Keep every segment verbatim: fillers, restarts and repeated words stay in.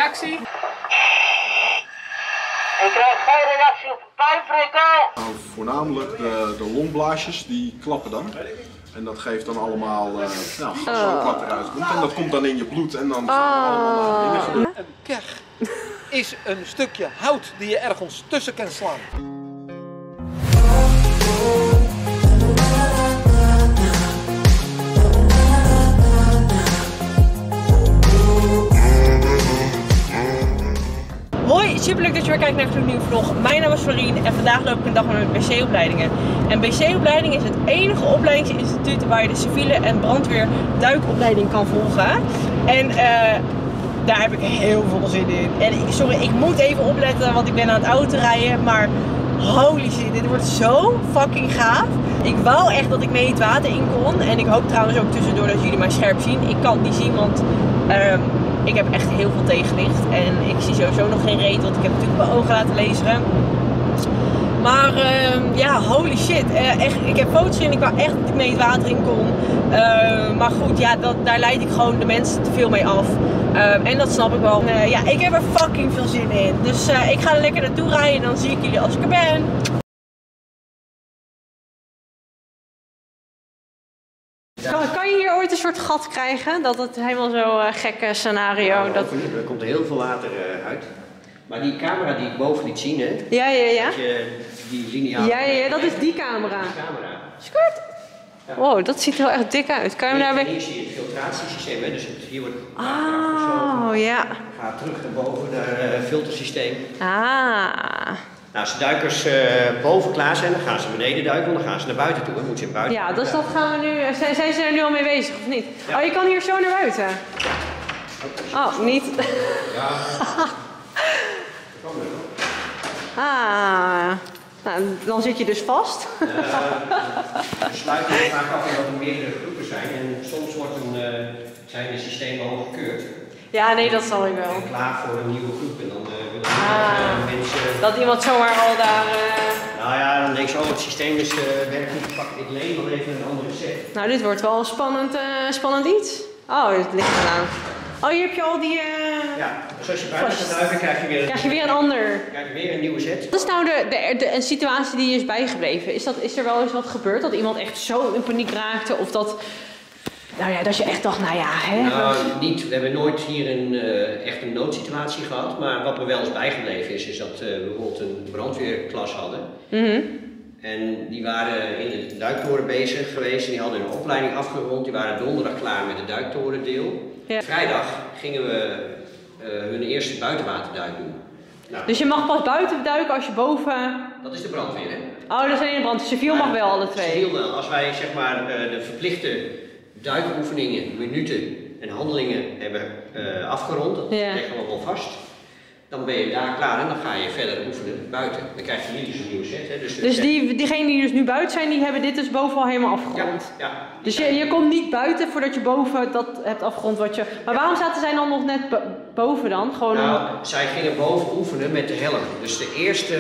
reactie? Ik krijg geen reactie op pijnprikkel. Nou, voornamelijk de, de longblaasjes die klappen dan. En dat geeft dan allemaal uh, nou, gas wat eruit komt. En dat komt dan in je bloed en dan gaan er allemaal dingen gebeuren. Een keg is een stukje hout die je ergens tussen kan slaan. Hoi, superleuk dat je weer kijkt naar een nieuwe vlog. Mijn naam is Farine en vandaag loop ik een dag met B C-opleidingen. En B C-opleiding is het enige opleidingsinstituut waar je de civiele en brandweer duikopleiding kan volgen. En uh, daar heb ik heel veel zin in. En sorry, ik moet even opletten, want ik ben aan het autorijden, maar holy shit, dit wordt zo fucking gaaf. Ik wou echt dat ik mee het water in kon. En ik hoop trouwens ook tussendoor dat jullie mij scherp zien. Ik kan het niet zien, want uh, ik heb echt heel veel tegenlicht. En ik zie sowieso nog geen reet, want ik heb natuurlijk mijn ogen laten lezen. Maar uh, ja, holy shit. Uh, echt, ik heb foto's in, ik wou echt dat ik mee het water in kon. Uh, maar goed, ja, dat, daar leid ik gewoon de mensen te veel mee af. Uh, en dat snap ik wel. Uh, ja, ik heb er fucking veel zin in. Dus uh, ik ga er lekker naartoe rijden en dan zie ik jullie als ik er ben. Kan, kan je hier ooit een soort gat krijgen? Dat het helemaal zo'n uh, gekke scenario... Nou, dat... Er komt heel veel water uh, uit. Maar die camera die ik boven liet zien, hè? Ja, ja, ja. Je, die lineaal... Ja, ja, ja, dat is die camera. Die camera. Skurt. Ja. Wow, dat ziet er wel echt dik uit. Kan je hem daarbij... Hier zie je het filtratiesysteem, hè? Dus het, hier wordt het oh, ja. gaat terug naar boven naar het uh, filtersysteem. Ah. Nou, als de duikers uh, boven klaar zijn, dan gaan ze beneden duiken, dan gaan ze naar buiten toe. Dan moeten ze in buiten. Ja, dus dat gaan we nu. Zijn, zijn ze er nu al mee bezig of niet? Ja. Oh, je kan hier zo naar buiten. Oh, niet. Ja. Ah. Nou, dan zit je dus vast. Uh, we sluiten vaak af omdat er meerdere groepen zijn en soms wordt een, uh, zijn de systemen al gekeurd. Ja, nee, dat zal ik wel. En klaar voor een nieuwe groep en dan uh, willen ah, uh, mensen... Dat iemand zomaar al daar... Uh... Nou ja, dan denk je, oh, het systeem is uh, werkt niet, pak ik leen wel even een andere set. Nou, dit wordt wel een spannend, uh, spannend iets. Oh, het ligt eraan. Oh, hier heb je al die... Uh... Ja, dus als je buiten gaat duiken krijg je weer een, krijg je weer een ander... krijg je weer een nieuwe set. Wat is nou de, de, de, een situatie die je is bijgebleven? Is, dat, is er wel eens wat gebeurd? Dat iemand echt zo in paniek raakte? Of dat... Nou ja, dat je echt dacht, nou ja, hè? Nou, niet. We hebben nooit hier een, uh, echt een noodsituatie gehad. Maar wat me wel eens bijgebleven is, is dat uh, we bijvoorbeeld een brandweerklas hadden. Mm-hmm. En die waren in de duiktoren bezig geweest en die hadden hun opleiding afgerond. Die waren donderdag klaar met het duiktorendeel. Ja. Vrijdag gingen we uh, hun eerste buitenwaterduik doen. Nou, dus je mag pas buiten duiken als je boven... Dat is de brandweer, hè? Oh, dat is alleen de brandweer. Civiel mag wel alle twee. Civiel wel. Als wij zeg maar uh, de verplichte duikoefeningen, minuten en handelingen hebben uh, afgerond, dat ja. leggen we wel vast. Dan ben je daar klaar en dan ga je verder oefenen buiten. Dan krijg je hier dus een nieuwe set. Hè. Dus, dus die, diegenen die dus nu buiten zijn, die hebben dit dus boven al helemaal afgerond? Ja. ja dus je, je komt niet buiten voordat je boven dat hebt afgerond wat je... Maar ja. Waarom zaten zij dan nog net boven dan? Gewoon nou, om... zij gingen boven oefenen met de helm. Dus de eerste,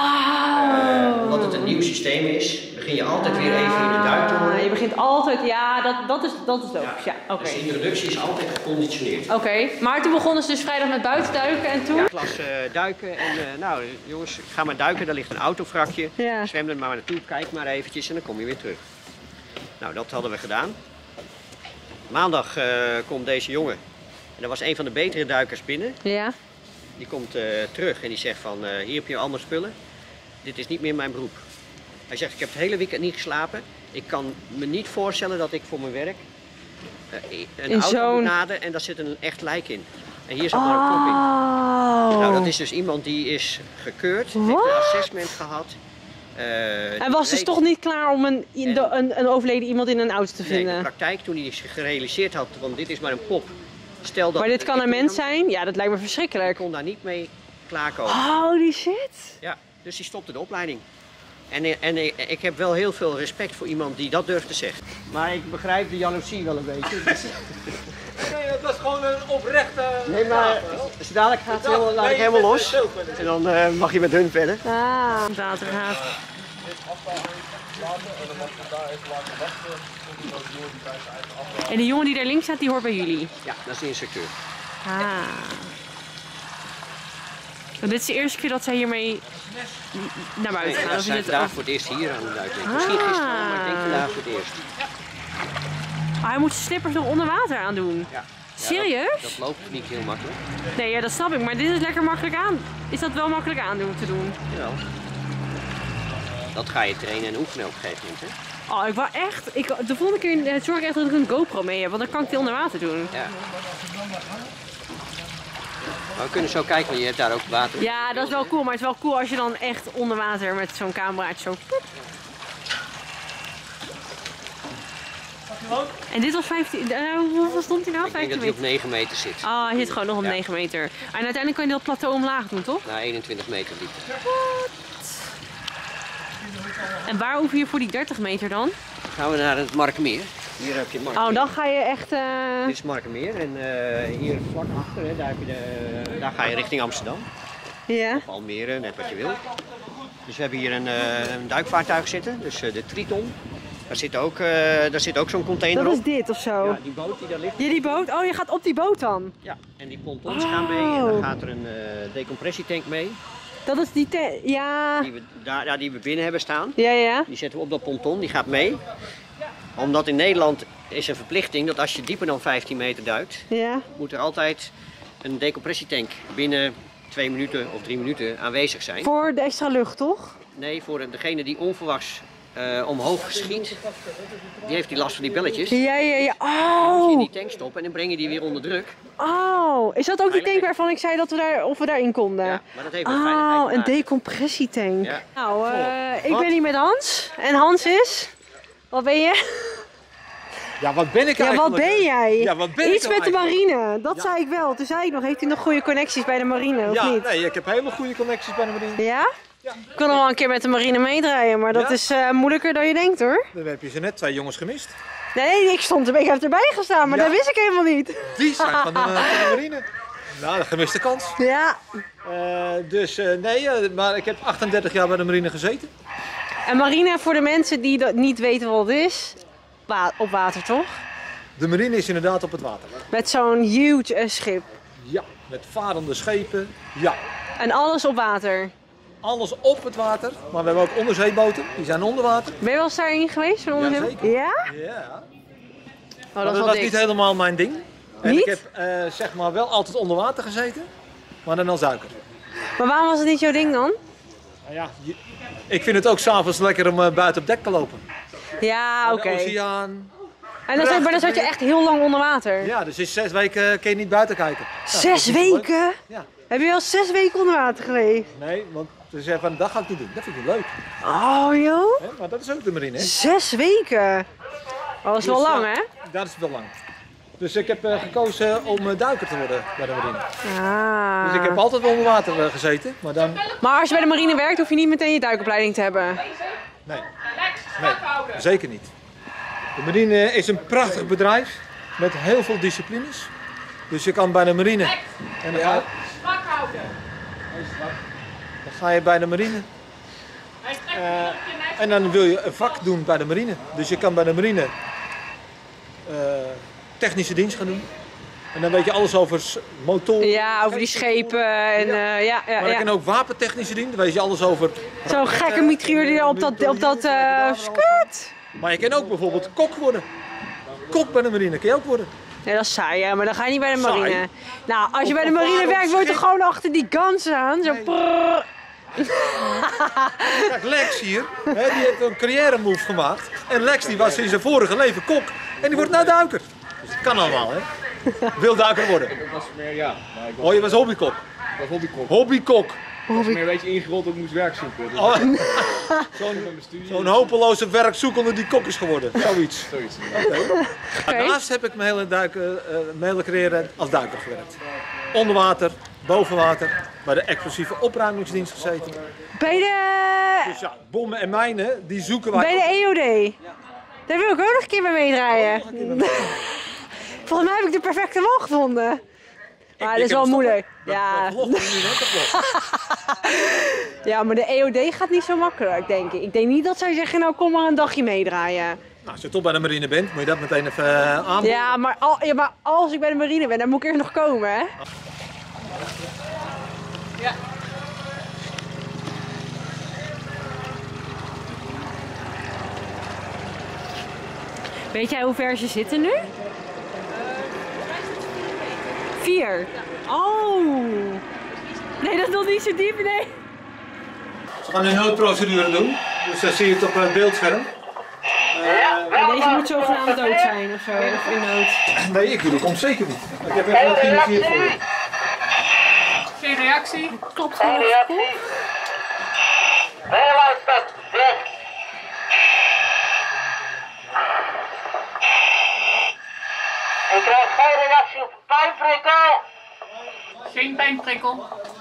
oh. uh, omdat het een nieuw systeem is, begin je altijd weer even in de duiktoren. Je begint altijd, ja, dat, dat is, dat is logisch. Ja. Ja, okay. Dus de introductie is altijd geconditioneerd. Oké, okay. Maar toen begonnen ze dus vrijdag met buitenduiken en toen? Ja, klas uh, duiken en uh, nou jongens, ga maar duiken, daar ligt een autovrakje. Ja. Zwem er maar naartoe, kijk maar eventjes en dan kom je weer terug. Nou, dat hadden we gedaan. Maandag uh, komt deze jongen, en dat was een van de betere duikers binnen. Ja. Die komt uh, terug en die zegt van, uh, hier heb je allemaal spullen. Dit is niet meer mijn beroep. Hij zegt, ik heb het hele weekend niet geslapen. Ik kan me niet voorstellen dat ik voor mijn werk uh, een in auto moet naderen en daar zit een echt lijk in. En hier zat oh. maar een kop in. Nou, dat is dus iemand die is gekeurd, What? heeft een assessment gehad. Uh, hij was dus toch niet klaar om een, en, een, een overleden iemand in een auto te vinden? Nee, de praktijk toen hij zich gerealiseerd had, want dit is maar een pop. Stel dat maar dit kan een mens zijn? Ja, dat lijkt me verschrikkelijk. Ik kon daar niet mee klaarkomen. Holy shit! Ja, dus die stopte de opleiding. En, en ik heb wel heel veel respect voor iemand die dat durft te zeggen. Maar ik begrijp de jaloezie wel een beetje. Dus... Nee, dat was gewoon een oprechte... Nee, maar dus dadelijk gaat het helemaal, laat ik helemaal los. En dan uh, mag je met hun verder. Ah, water gaat. En die jongen die daar links staat, die hoort bij jullie? Ja, dat is de instructeur. Ah. Dit is de eerste keer dat zij hiermee naar buiten Nee, gaan. dat Of zijn is dit vandaag ook- voor het eerst hier aan de duik. Misschien gisteren, maar ik denk vandaag voor het eerst. Ah, hij moet zijn slippers nog onder water aan doen. Ja. Serieus? Dat, dat loopt niet heel makkelijk. Nee, ja, dat snap ik. Maar dit is lekker makkelijk aan. Is dat wel makkelijk aandoen te doen? Jawel. Dat ga je trainen en oefenen op een gegeven moment. Hè? Oh, ik wou echt... Ik, de volgende keer eh, zorg ik echt dat ik een GoPro mee heb. Want dan kan ik die onder water doen. Ja. Maar we kunnen zo kijken, want je hebt daar ook water. Ja, dat is wel cool. Maar het is wel cool als je dan echt onder water met zo'n cameraatje zo... poep. En dit was vijftien... Uh, hoeveel stond hij nou? Ik denk vijftien dat hij op meter? negen meter zit. Oh, hij zit gewoon nog op Ja. negen meter. En uiteindelijk kan je dat plateau omlaag doen, toch? Na eenentwintig meter diepte. En waar oefen je voor die dertig meter dan? Dan gaan we naar het Markermeer. Hier heb je het Markermeer. Oh, dan ga je echt... Uh... Dit is Markermeer en uh, hier vlak achter, hè, daar, heb je de, daar ga je richting Amsterdam. Ja. Of Almere, net wat je wil. Dus we hebben hier een, uh, een duikvaartuig zitten, dus uh, de Triton. Daar zit ook, uh, daar zit ook zo'n container Dat op. is dit of zo? Ja, die boot die daar ligt. Ja, die boot? Oh, je gaat op die boot dan? Ja, en die pontons gaan mee en dan gaat er een uh, decompressietank mee. Dat is die te... Ja. Die we, daar, ja, die we binnen hebben staan. Ja, ja. Die zetten we op dat ponton, die gaat mee. Omdat in Nederland is een verplichting dat als je dieper dan vijftien meter duikt, Ja. moet er altijd een decompressietank binnen twee minuten of drie minuten aanwezig zijn. Voor de extra lucht, toch? Nee, voor degene die onverwachts uh, omhoog schiet, die heeft die last van die belletjes. Ja, ja, ja. Dan moet je in Oh. die tank stoppen en dan breng je die weer onder druk. Oh. Is dat ook die tank waarvan ik zei dat we daar, of we daarin konden? Ja, maar dat heeft met veiligheid Oh, te een maken. decompressietank. Ja. Nou, uh, ik Wat? ben hier met Hans. En Hans is... Wat ben je? Ja, wat ben ik Ja, eigenlijk? wat ben jij? Ja, wat ben ik Iets nou met de eigenlijk? marine. Dat zei ik wel. Toen zei ik nog, heeft hij nog goede connecties bij de marine, of Ja, niet? nee, ik heb hele goede connecties bij de marine. Ja? Ik wil nog wel een keer met de marine meedraaien, maar dat Ja? is uh, moeilijker dan je denkt, hoor. Dan heb je ze net twee jongens gemist. Nee, ik stond erbij, ik heb erbij gestaan, maar Ja? dat wist ik helemaal niet. Die zijn van de, van de marine. Nou, de gemiste kans. Ja. Uh, dus uh, nee, uh, maar ik heb achtendertig jaar bij de marine gezeten. En marine, voor de mensen die dat niet weten wat het is, wa op water toch? De marine is inderdaad op het water. Met zo'n huge uh, schip. Ja, met varende schepen. Ja, En alles op water. alles op het water. Maar we hebben ook onderzeeboten, die zijn onder water. Ben je wel eens daarin geweest? Van onder- Jazeker. Ja? Ja. Oh, Maar dat is dat wel was niet dik. helemaal mijn ding. En Niet? ik heb uh, zeg maar wel altijd onder water gezeten, maar dan als duiker. Maar waarom was het niet jouw ding dan? Nou ja, je- ik vind het ook s'avonds lekker om uh, buiten op dek te lopen. Ja, oké. De oceaan. En dan, zat- maar dan zat je echt heel lang onder water. Ja, dus in zes weken uh, kun je niet buiten kijken. Nou, dat Zes is niet zo leuk. weken? Ja. Heb je wel zes weken onder water geweest? Nee, want ze zeggen van dat ga ik niet doen. Dat vind ik niet leuk. Oh joh. Hè? Maar dat is ook de marine, hè? Zes weken? Oh, dat is wel Dus, lang, ja, hè? Dat is wel lang. Dus ik heb uh, gekozen om uh, duiker te worden bij de marine. Ah. Dus ik heb altijd wel onder water uh, gezeten, maar dan... Maar als je bij de marine werkt, hoef je niet meteen je duikopleiding te hebben. Nee, nee, zeker niet. De marine is een prachtig bedrijf met heel veel disciplines. Dus je kan bij de marine. En dan, ga, Strak houden. dan ga je bij de marine. Uh, en dan wil je een vak doen bij de marine. Dus je kan bij de marine uh, technische dienst gaan doen. En dan weet je alles over s- motoren. Ja, over die schepen en Ja. uh, ja, ja, Maar je kan ja. ook wapentechnische dienst. Dan weet je alles over. Zo'n gekke mitrailleur die op dat, op dat uh, skirt. Maar je kan ook bijvoorbeeld kok worden. Kok bij de marine kan je ook worden. Nee, dat is saai, ja, maar dan ga je niet bij de Saai. marine. Nou, als je Op bij de een marine vaardig werkt, word je schip. toch gewoon achter die guns aan. Zo Nee. prrrr. Kijk, Lex hier, hè, die heeft een carrière move gemaakt. En Lex die was in zijn vorige leven kok. En die wordt nou duiker. Dus dat kan allemaal, hè. Wil duiker worden. Dat was meer, ja. Maar ik was, Oh, je was hobbykok. ik was hobbykok. Hobbykok. Ik was meer een beetje ingerold dat ik moest werk zoeken. Dus Oh, zo'n met mijn studie. Zo'n hopeloze werkzoekende die kok is geworden. Zoiets. Zoiets. Daarnaast heb ik mijn hele, duiken, uh, mijn hele carrière als duiker gewerkt. Onder water, boven water, bij de explosieve opruimingsdienst gezeten. Bij de, Dus ja, bommen en mijnen, die zoeken wij. bij de E O D. Daar wil ik ook nog een keer bij meedraaien. Volgens mij heb ik de perfecte man gevonden. Maar dat Ik is heb wel hem moeilijk. stoppen. Ja. Dat vlog niet, hè, dat vlog. Ja, maar de E O D gaat niet zo makkelijk, denk ik. Ik denk niet dat zij zeggen, nou kom maar een dagje meedraaien. Nou, als je toch bij de marine bent, moet je dat meteen even uh, aanbieden. Ja maar, al, ja, maar als ik bij de marine ben, dan moet ik eerst nog komen, hè? Weet jij hoe ver ze zitten nu? Vier? Oh! Nee, dat is nog niet zo diep, nee. Ze gaan nu een noodprocedure doen, dus dan zie je het op het beeldscherm. Uh, Deze moet zogenaamd dood zijn of zo, of in nood. Nee, ik doe dat komt zeker niet. Ik heb echt wel geïnitieerd voor je. Geen reactie? Klopt Geen gewoon. reactie. Heel uitzet. Weg. Ik krijg geen reactie op pijnprikkel. Geen pijnprikkel.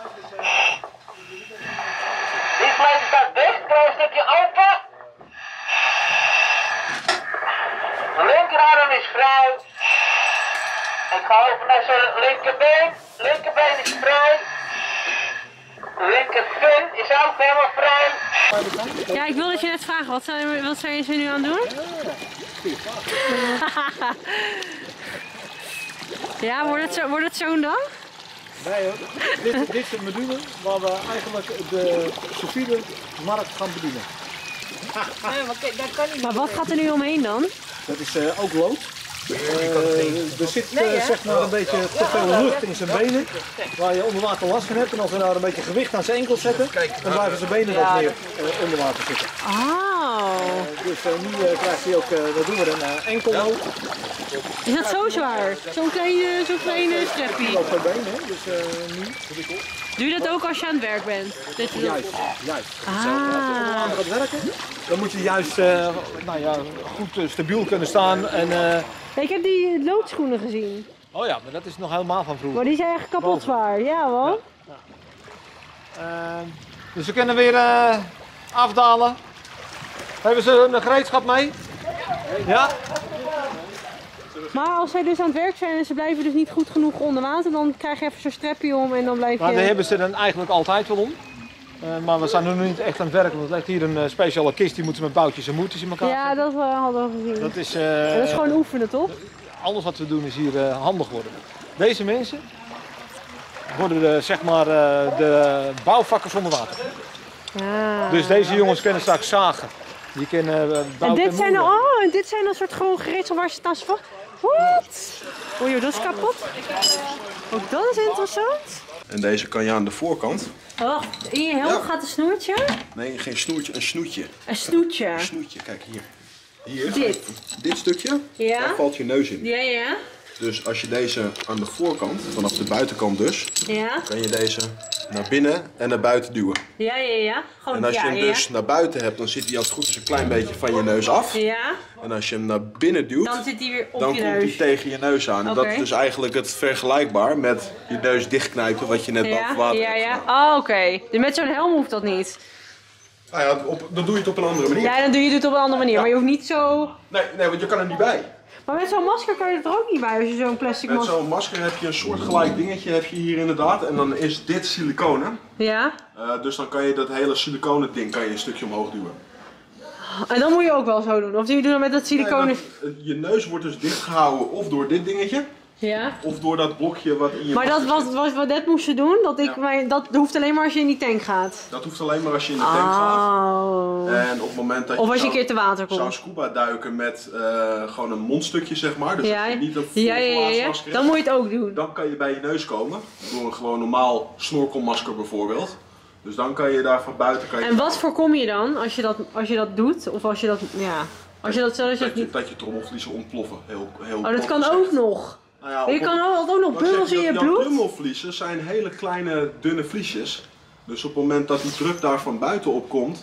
Die vlees staat dicht. Krijg een stukje open. De linkerarm is vrij. Ik ga over naar zijn linkerbeen. Linkerbeen is vrij. Linkervin is ook helemaal vrij. Ja, ik wilde je net vragen, wat zijn, wat zijn ze nu aan het doen? Ja, wordt het zo- wordt het zo'n dag? Nee hoor, dit, dit is het module waar we eigenlijk de civiele markt gaan bedienen. Maar wat gaat er nu omheen dan? Dat is uh, ook lood. Uh, er zit uh, zeg maar een beetje te veel lucht in zijn benen, waar je onder water last van hebt. En als we nou een beetje gewicht aan zijn enkels zetten, dan blijven zijn benen wat meer uh, onder water zitten. Oh. Uh, dus uh, nu uh, krijgt hij ook, uh, dat doen we dan, uh, enkellood. Is dat zo zwaar? Zo'n kleine, zo'n kleine streppie? Op zijn benen, hè? Dus uh, nu. Doe je dat ook als je aan het werk bent? Dat je Juist, juist. Ah. Als je aan gaat werken, dan moet je juist uh, nou ja, goed uh, stabiel kunnen staan. En, uh... Ik heb die loodschoenen gezien. Oh ja, maar dat is nog helemaal van vroeger. Maar die zijn echt kapot zwaar, ja man. Ja, ja. Uh, dus we kunnen weer uh, afdalen. Hebben ze een gereedschap mee? Ja? Maar als zij dus aan het werk zijn en ze blijven dus niet goed genoeg onder water, dan krijg je even zo'n strepje om en dan blijf je... Maar die hebben ze dan eigenlijk altijd wel om. Uh, maar we zijn nu niet echt aan het werken, want er ligt hier een uh, speciale kist, die moeten met boutjes en moertjes in elkaar Ja, zetten. dat uh, hadden we gezien. Dat is, uh, en dat is gewoon oefenen, toch? Alles wat we doen is hier uh, handig worden. Deze mensen worden de, zeg maar, uh, de bouwvakkers onder water. Ah. Dus deze jongens kunnen straks zagen. Die kunnen uh, en dit zijn, oh, en dit zijn een soort gewoon gereedsel waar ze staan vast. Wat? Oh joh, dat is kapot. Ook dat is interessant. En deze kan je aan de voorkant. Oh, in je helm Ja. gaat een snoertje? Nee, geen snoertje, een snoetje. Een snoetje. Een snoetje, kijk hier. Hier. Dit? Dit stukje, Ja. daar valt je neus in. Ja, ja. Dus als je deze aan de voorkant, vanaf de buitenkant dus, Ja. kan je deze naar binnen en naar buiten duwen. Ja, ja, ja. Gewoon, En als je ja, hem ja. dus naar buiten hebt, dan zit hij als het goed is een klein beetje van je neus af. Ja. En als je hem naar binnen duwt, Dan zit hij weer op dan je komt neus. hij tegen je neus aan. En Oké. dat is dus eigenlijk het vergelijkbaar met je neus dichtknijpen wat je net boven Ja, water ja, hebt ja. gedaan. Oh, oké. Dus met zo'n helm hoeft dat niet. Nou ja, op, dan doe je het op een andere manier. Ja, dan doe je het op een andere manier. Ja. Maar je hoeft niet zo... Nee, nee, want je kan er niet bij. Maar met zo'n masker kan je er ook niet bij als je zo'n plastic Met masker... zo'n masker heb je een soortgelijk dingetje heb je hier inderdaad. En dan is dit siliconen. Ja. Uh, dus dan kan je dat hele siliconen ding kan je een stukje omhoog duwen. En dan moet je ook wel zo doen. Of doe je dat met dat siliconen... Nee, want, uh, je neus wordt dus dichtgehouden of door dit dingetje. Ja. Of door dat blokje wat in je Maar dat masker was zit. wat we net moesten doen, dat ik Ja. mij, dat hoeft alleen maar als je in die tank gaat. Dat hoeft alleen maar als je in de tank gaat. Oh. En op het moment dat Of als je een zou- keer te water zou komt. scuba duiken met uh, gewoon een mondstukje zeg maar. Dus Ja, als je niet een ja, ja, ja, ja. masker Dan hebt, moet je het ook doen. dan kan je bij je neus komen. Door een gewoon normaal snorkelmasker bijvoorbeeld. Dus dan kan je daar van buiten... Kan je En wat voorkom je dan als je dat, als je dat doet? Of als je dat, ja... Als je dat, zodat je dat, dat je, niet... dat je trommelvliezen ontploffen. Heel, heel Oh, dat plat kan gezegd. ook nog. Nou ja, Je op- kan ook ook nog wat zeg bubbels in je jouw bloed. trommelvliezen zijn hele kleine, dunne vliesjes. Dus op het moment dat die druk daar van buiten op komt...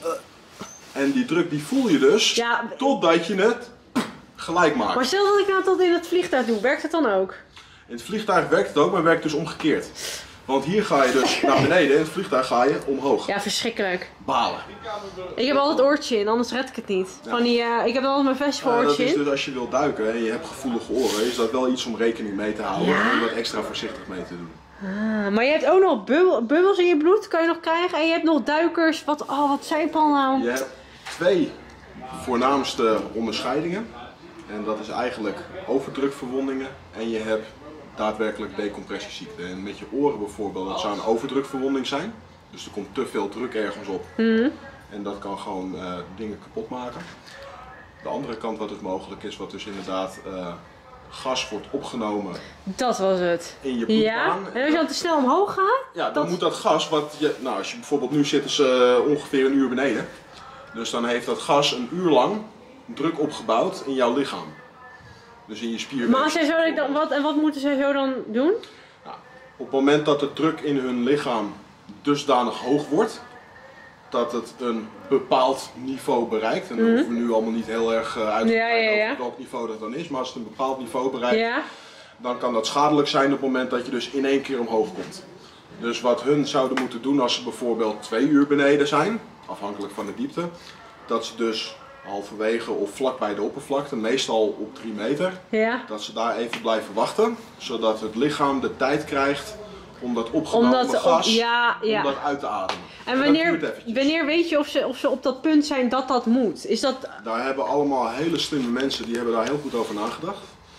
En die druk die voel je dus, Ja. totdat je het gelijk maakt. Maar stel dat ik nou tot in het vliegtuig doe, werkt het dan ook? In het vliegtuig werkt het ook, maar werkt dus omgekeerd. Want hier ga je dus naar beneden, in het vliegtuig ga je omhoog. Ja, verschrikkelijk. Balen. Ik heb altijd oortje in, anders red ik het niet. Van die, uh, ik heb altijd mijn Uh, dat festival-oortje is in. dus als je wilt duiken en je hebt gevoelige oren, is dat wel iets om rekening mee te houden Ja? en wat extra voorzichtig mee te doen. Ah, maar je hebt ook nog bubbel, bubbels in je bloed, kan je nog krijgen. En je hebt nog duikers. Wat, oh, wat zei Paul nou? Je hebt twee voornaamste onderscheidingen. En dat is eigenlijk overdrukverwondingen en je hebt daadwerkelijk decompressieziekte. En met je oren bijvoorbeeld, dat zou een overdrukverwonding zijn. Dus er komt te veel druk ergens op. Mhm. En dat kan gewoon uh, dingen kapot maken. De andere kant wat dus mogelijk is, wat dus inderdaad uh, gas wordt opgenomen. Dat was het. In je bloedbaan. Ja, en als je dan te snel omhoog gaat? Ja, dan dat... moet dat gas, wat je, nou als je bijvoorbeeld nu zitten ze uh, ongeveer een uur beneden. Dus dan heeft dat gas een uur lang druk opgebouwd in jouw lichaam. Dus in je spierweefsel. Maar als zij zo dan, wat, en wat moeten zij zo dan doen? Nou, op het moment dat de druk in hun lichaam dusdanig hoog wordt, dat het een bepaald niveau bereikt. En dan mm-hmm. hoeven we nu allemaal niet heel erg uh, uit te ja, ja, ja. over welk niveau dat dan is. Maar als het een bepaald niveau bereikt, ja. dan kan dat schadelijk zijn op het moment dat je dus in één keer omhoog komt. Dus wat hun zouden moeten doen als ze bijvoorbeeld twee uur beneden zijn, afhankelijk van de diepte, dat ze dus halverwege of vlak bij de oppervlakte, meestal op drie meter, ja. dat ze daar even blijven wachten, zodat het lichaam de tijd krijgt om dat opgenomen Omdat, gas op, ja, ja. om dat uit te ademen. En wanneer, wanneer weet je of ze, of ze op dat punt zijn dat dat moet? Is dat... Daar hebben allemaal hele slimme mensen, die hebben daar heel goed over nagedacht.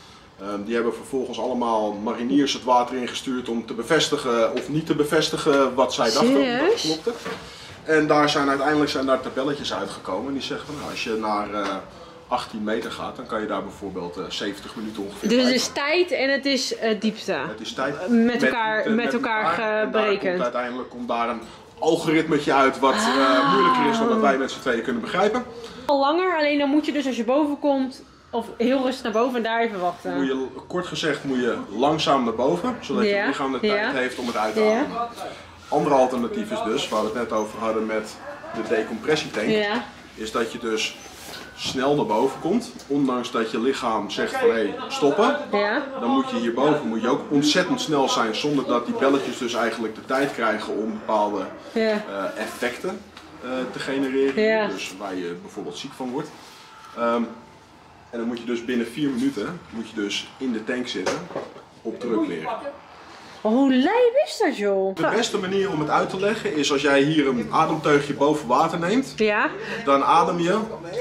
Um, die hebben vervolgens allemaal mariniers het water ingestuurd om te bevestigen of niet te bevestigen wat zij dachten. Serieus? Dat klopte. En daar zijn uiteindelijk zijn daar tabelletjes uitgekomen. Die zeggen van nou, als je naar uh, achttien meter gaat, dan kan je daar bijvoorbeeld uh, zeventig minuten ongeveer. Dus het is tijd en het is uh, diepte. Het is tijd met elkaar, met, met, met elkaar, elkaar berekend. Komt uiteindelijk komt daar een algoritmetje uit wat uh, ah. moeilijker is dan dat wij met z'n tweeën kunnen begrijpen. Al langer, alleen dan moet je dus als je boven komt, of heel rustig naar boven en daar even wachten. Moet je, kort gezegd moet je langzaam naar boven, zodat ja. je lichaam de tijd ja. heeft om het uit te ademen. Ja. Andere alternatief is dus, waar we het net over hadden met de decompressietank, ja. is dat je dus snel naar boven komt, ondanks dat je lichaam zegt van hé, hey, stoppen. Ja. Dan moet je hierboven moet je ook ontzettend snel zijn, zonder dat die belletjes dus eigenlijk de tijd krijgen om bepaalde ja. uh, effecten uh, te genereren, ja. dus waar je bijvoorbeeld ziek van wordt. Um, en dan moet je dus binnen vier minuten moet je dus in de tank zitten op druk weer. Oh, hoe lijp is dat joh? De beste manier om het uit te leggen is als jij hier een ademteugje boven water neemt, ja. dan adem je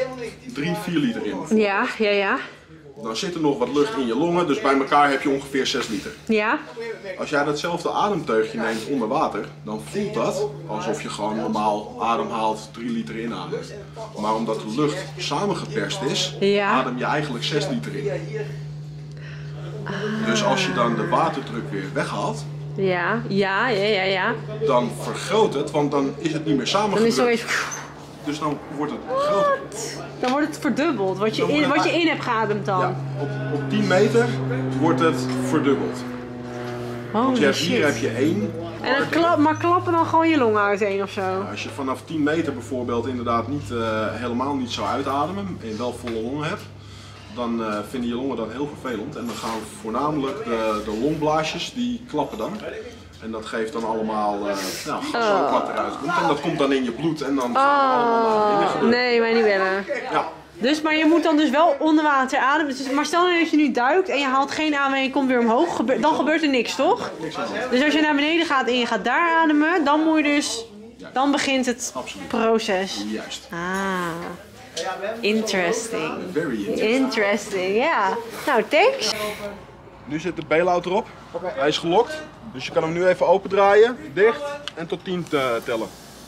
drie, vier liter in. Ja, ja, ja. Dan zit er nog wat lucht in je longen, dus bij elkaar heb je ongeveer zes liter. Ja. Als jij datzelfde ademteugje neemt onder water, dan voelt dat alsof je gewoon normaal ademhaalt drie liter inademt. Maar omdat de lucht samengeperst is, ja. adem je eigenlijk zes liter in. Ah. Dus als je dan de waterdruk weer weghaalt, ja, ja, ja, ja, ja. dan vergroot het, want dan is het niet meer samengedrukt. Dan is het zo eens... Dus dan wordt het groter. Dan wordt het verdubbeld, wat je in, wat je in hebt geademd dan. Ja, op, op tien meter wordt het verdubbeld. Holy Want je hebt, shit. hier heb je één. En dan klap, maar klappen dan gewoon je longen uiteen of zo? Ja, als je vanaf tien meter bijvoorbeeld inderdaad niet, uh, helemaal niet zou uitademen en je wel volle longen hebt, dan uh, vinden je longen dat heel vervelend. En dan gaan voornamelijk de, de longblaasjes, die klappen dan. En dat geeft dan allemaal uh, nou, gas ook wat eruit komt. En dat komt dan in je bloed en dan gaan we allemaal naar binnen. Nee, mij niet willen. Ja. Dus, maar je moet dan dus wel onder water ademen. Dus, maar stel nou dat je nu duikt en je haalt geen adem en je komt weer omhoog, gebe dan gebeurt er niks, toch? Niks aan de hand. Dus als je naar beneden gaat en je gaat daar ademen, dan moet je dus, dan begint het Absoluut. proces. Juist. Ah, interesting. Very interesting. Interesting, ja. Nou, thanks. Nu zit de bailout erop. Hij is gelokt. Dus je kan hem nu even opendraaien, dicht en tot tien tellen.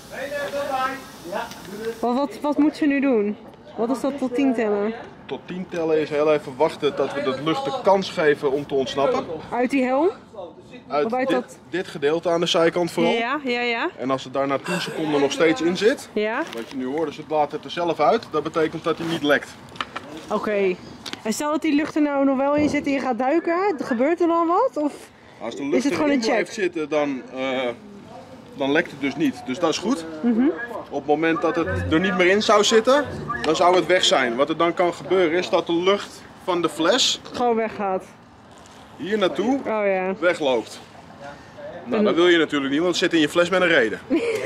Wat, wat, wat moet ze nu doen? Wat is dat tot tien tellen? Tot tien tellen is heel even wachten dat we de lucht de kans geven om te ontsnappen. Uit die helm? Uit Of uit dit, dat... dit gedeelte aan de zijkant vooral. Ja, ja, ja. En als het daar na tien seconden nog steeds in zit, Ja, wat je nu hoort, dus het laat het er zelf uit, dat betekent dat hij niet lekt. oké. Okay. En stel dat die lucht er nou nog wel in zit en je gaat duiken, gebeurt er dan wat? Of Als de is lucht het gewoon erin een check? blijft zitten, dan, uh, dan lekt het dus niet. Dus dat is goed. Mm-hmm. Op het moment dat het er niet meer in zou zitten, dan zou het weg zijn. Wat er dan kan gebeuren is dat de lucht van de fles Gewoon weggaat. hier naartoe Oh ja. wegloopt. Nou, dat wil je natuurlijk niet, want het zit in je fles met een reden.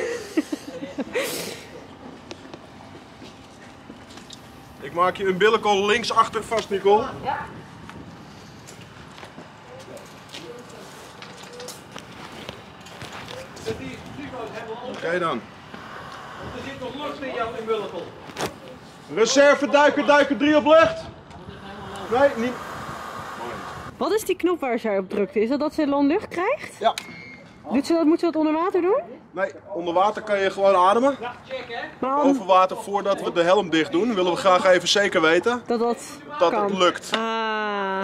Ik maak je umbilical links achter vast, Nicole. Ja. Oké okay, dan. Er zit nog lucht in jouw umbilical. Reserve duiker, duiker drie op lucht. Nee, niet. Wat is die knop waar zij op drukte? Is dat dat ze dan lucht krijgt? Ja. Doet ze dat, moet ze dat onder water doen? Nee, onder water kan je gewoon ademen. Maar dan- Boven water, voordat we de helm dicht doen, willen we graag even zeker weten dat dat, dat kan. het lukt. Ah.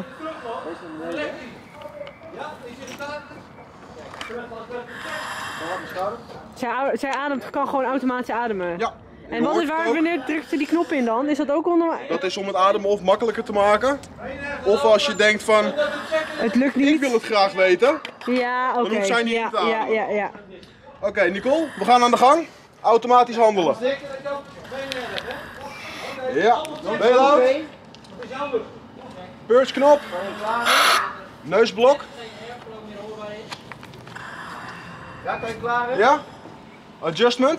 Zij, au- zij ademt, kan gewoon automatisch ademen. Ja. En je wat hoort is het waar, ook. wanneer drukt ze die knop in dan? Is dat ook onder... Dat is om het ademen of makkelijker te maken. Of als je denkt van, Het lukt niet. ik wil het graag weten. Ja, oké. Dan hoeft zij niet ja, te ja, ademen. ja, ja. Oké, okay, Nicole, we gaan aan de gang. Automatisch handelen. Ja, bailout. Purge-knop. Neusblok. Ja, kijk klaar. Ja. Adjustment.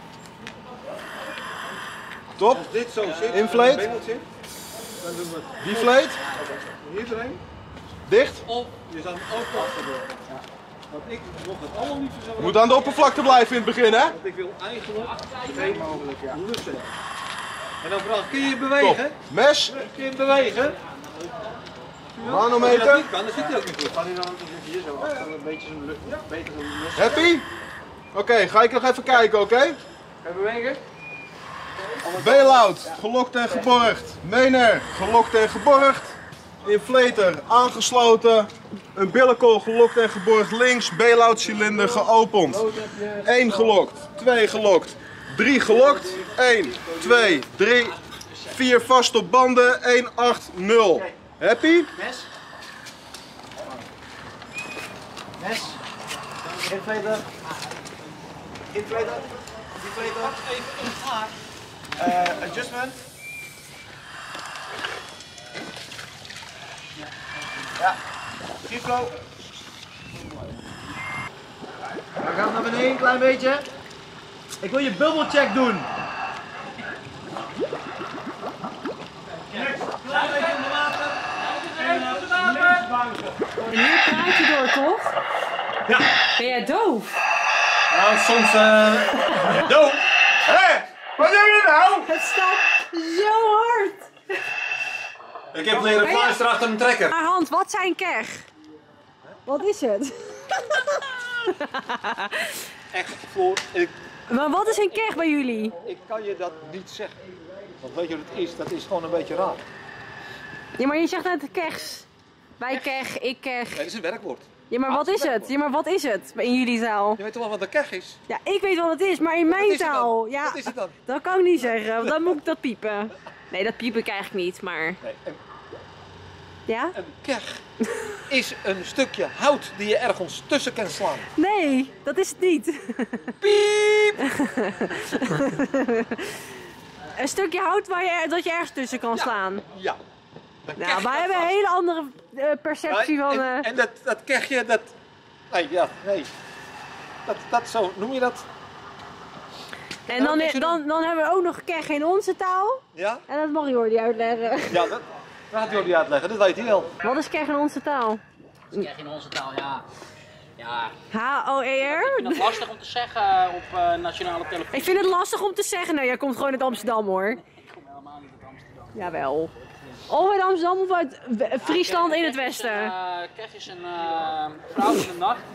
Top. Als dit zo zit, Inflate. bengel zit, dan doen we het Deflate. hier doorheen. Dicht. Of je zou hem ook achterdoor. Ja. Want ik mocht het allemaal niet zo. Je moet aan de oppervlakte blijven in het begin, hè? Want ik wil eigenlijk zoveel mogelijk ja. lussen. En dan vraag ik, kun je je bewegen? Top. Mes. Kun je je bewegen? Als je Manometer. dat niet kan, dan zit hij ook niet goed. Kan hij dan ook hier zo achter, een beetje zo'n lucht, ja, beter zo'n lucht. Happy? Oké, okay, ga ik nog even kijken, oké? Okay? Ga je bewegen? Bailout, gelokt en geborgd. Mener, gelokt en geborgd. Inflator, aangesloten. Een billenkool, gelokt en geborgd links. Bailout cilinder geopend. één gelokt, twee gelokt, drie gelokt. één, twee, drie, vier vast op banden. één, acht, nul. Happy? Mes. Mes. Inflator. Inflator. Deflator. Uh, adjustment. Ja. Free flow. Dan gaat het naar beneden een klein beetje. Ik wil je bubbelcheck doen. Klein beetje onder water. En hier praat je door, toch? Ja. Ben jij doof? Nou, soms uh, doof. Hé, wat doe je nou? Het staat zo hard. Ik heb leren fluisteren achter een trekker. Maar Hans, wat zijn keg? Wat is het? Echt, Floor, ik, Maar wat is een keg bij jullie? ik kan je dat niet zeggen. Want weet je wat het is? Dat is gewoon een beetje raar. Ja, maar je zegt net kegs. Wij keg, ik keg. Nee, dat is een werkwoord. Ja, maar wat is het? Ja, maar wat is het in jullie taal? Je weet toch wel wat een keg is? Ja, ik weet wat het is, maar in mijn is het dan? taal. Ja, Wat is het dan? dat kan ik niet zeggen, want dan moet ik dat piepen. Nee, dat piep ik eigenlijk niet, maar... Nee, een, Ja? een keg is een stukje hout die je ergens tussen kan slaan. Nee, dat is het niet. Piep! Een stukje hout waar je, dat je ergens tussen kan slaan. Ja. Dan Nou, keg je wij dat hebben een vast. hele andere uh, perceptie Ja, van... en, uh, en dat, dat kegje, dat... Nee, ja, nee. Dat, dat zo, noem je dat? en dan, dan, dan hebben we ook nog keg in onze taal. Ja? En dat mag Jordi uitleggen. Ja, dat, dat gaat Jordi uitleggen, dat weet hij wel. Wat is keg in onze taal? Krijg je in onze taal, ja. Ja, H O E ik R? vind het lastig om te zeggen op uh, nationale televisie. Ik vind het lastig om te zeggen. Nou, jij komt gewoon uit Amsterdam, hoor. Ik kom helemaal niet uit Amsterdam. Jawel. Of uit Amsterdam of uit W- Friesland in het westen. Keg is een uh, vrouw in de nacht.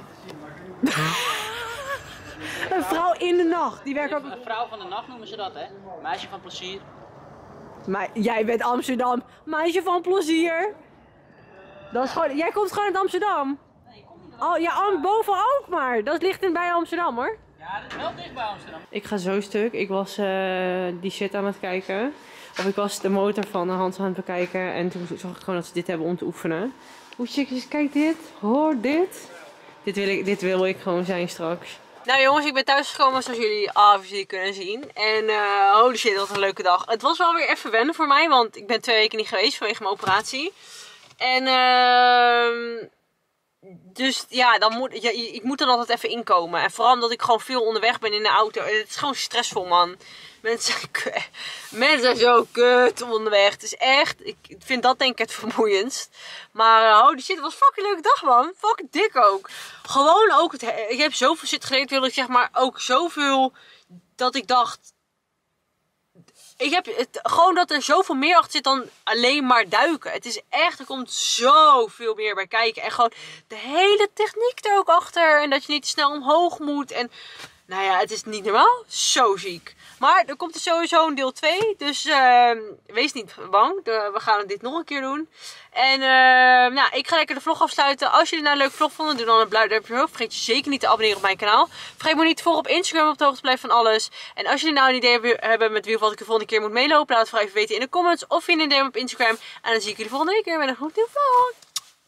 Een vrouw in de nacht. Die werkt ook... Een vrouw van de nacht noemen ze dat, hè? Meisje van plezier. Maar jij bent Amsterdam. Meisje van plezier. Dat is gewoon... Jij komt gewoon uit Amsterdam. Oh, ja, Am- boven ook maar. Dat ligt in bij Amsterdam, hoor. Ja, dat is wel dicht bij Amsterdam. Ik ga zo stuk. Ik was uh, die shit aan het kijken. Of ik was de motor van Hans aan het bekijken. En toen zag ik gewoon dat ze dit hebben om te oefenen. Hoe chickies, kijk dit. Hoor dit. Dit wil, ik, dit wil ik gewoon zijn straks. Nou jongens, ik ben thuisgekomen zoals jullie obviously kunnen zien. En uh, holy shit, wat een leuke dag. Het was wel weer even wennen voor mij. Want ik ben twee weken niet geweest vanwege mijn operatie. En uh, dus ja, dan moet, ja, ik moet er altijd even inkomen. En vooral omdat ik gewoon veel onderweg ben in de auto. Het is gewoon stressvol, man. Mensen zijn, kut. Mensen zijn zo kut onderweg. Het is echt, ik vind dat denk ik het vermoeiendst. Maar uh, holy shit, het was een fucking leuke dag, man. Fucking dik ook. Gewoon ook, het, ik heb zoveel shit geleerd, wil ik zeg maar ook zoveel dat ik dacht... Ik heb het, gewoon dat er zoveel meer achter zit dan alleen maar duiken. Het is echt, er komt zoveel meer bij kijken. En gewoon de hele techniek er ook achter. En dat je niet te snel omhoog moet. En nou ja, het is niet normaal. Zo ziek. Maar er komt er sowieso een deel twee. Dus uh, wees niet bang. De, we gaan dit nog een keer doen. En uh, nou, ik ga lekker de vlog afsluiten. Als jullie nou een leuk vlog vonden, doe dan een blauw duimpje omhoog. Vergeet je zeker niet te abonneren op mijn kanaal. Vergeet me niet te volgen op Instagram om op de hoogte te blijven van alles. En als jullie nou een idee hebben met wie of wat ik de volgende keer moet meelopen, laat het vooral even weten in de comments. Of in een D M op Instagram. En dan zie ik jullie volgende week weer met een goed nieuwe vlog.